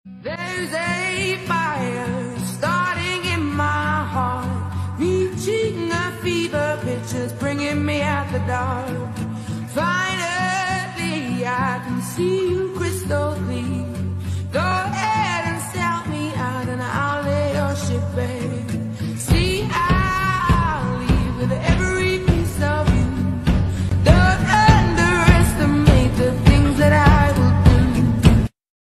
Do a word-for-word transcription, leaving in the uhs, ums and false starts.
There's a fire starting in my heart, reaching a fever pitch, just bringing me out the dark.